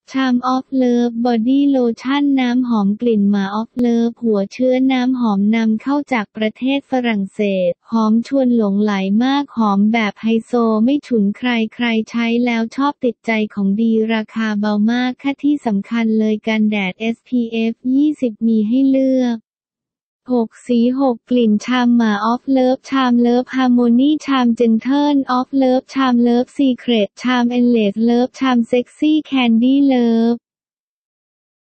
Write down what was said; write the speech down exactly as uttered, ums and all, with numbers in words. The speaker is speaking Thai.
ชามออฟเลิฟบอดี้โลชั่นน้ำหอมกลิ่นหมาออฟเลิฟหัวเชื้อน้ำหอมนำเข้าจากประเทศฝรั่งเศสหอมชวนหลงไหลมากหอมแบบไฮโซไม่ฉุนใครใครใช้แล้วชอบติดใจของดีราคาเบามากค่ะที่สำคัญเลยกันแดด เอส พี เอฟ ยี่สิบมีให้เลือกหกสีหกกลิ่นชามหมาออฟเลิฟชามเลิฟฮาร์โมนีชามเจนเทิลออฟเลิฟชามเลิฟซีเครตชามเอนเลสเลิฟชามเซ็กซี่แคนดี้เลิฟ